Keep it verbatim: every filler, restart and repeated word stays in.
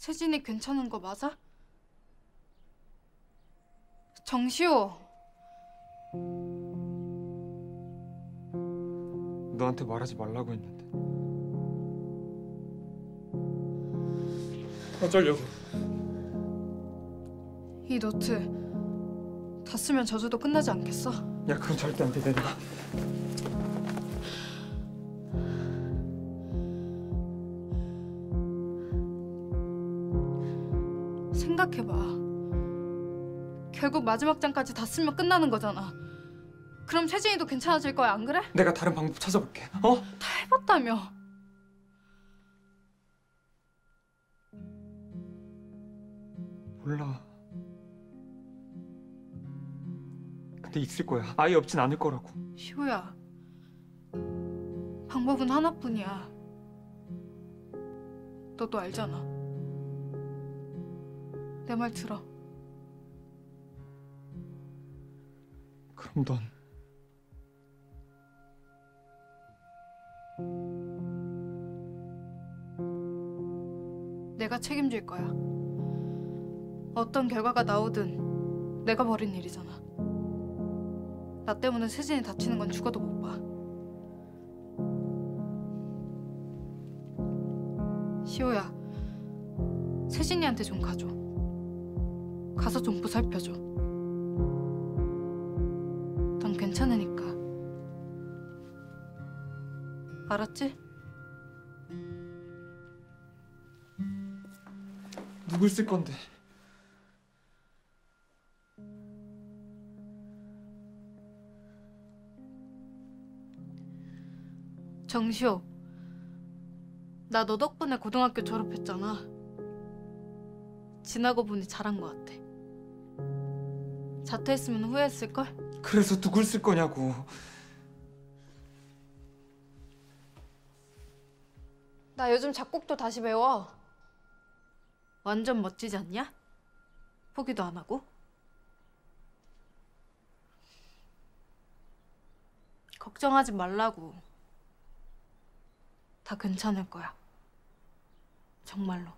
세진이 괜찮은 거 맞아? 정시호. 너한테 말하지 말라고 했는데 어쩌려고? 이 노트 다 쓰면 저주도 끝나지 않겠어? 야, 그건 절대 안 돼, 내가. 생각해봐. 결국 마지막 장까지 다 쓰면 끝나는 거잖아. 그럼 세진이도 괜찮아질 거야, 안 그래? 내가 다른 방법 찾아볼게. 어? 다 해봤다며. 몰라. 근데 있을 거야. 아예 없진 않을 거라고. 시호야, 방법은 하나뿐이야. 너도 알잖아. 내 말 들어. 그럼 넌 내가 책임질 거야. 어떤 결과가 나오든 내가 벌인 일이잖아. 나 때문에 세진이 다치는 건 죽어도 못 봐. 시호야, 세진이한테 좀 가줘. 가서 좀 보살펴줘. 넌 괜찮으니까. 알았지? 누굴 쓸 건데? 정시호, 나 너 덕분에 고등학교 졸업했잖아. 지나고 보니 잘한 것 같아. 자퇴했으면 후회했을걸? 그래서 누굴 쓸 거냐고. 나 요즘 작곡도 다시 배워. 완전 멋지지 않냐? 포기도 안 하고. 걱정하지 말라고. 다 괜찮을 거야. 정말로.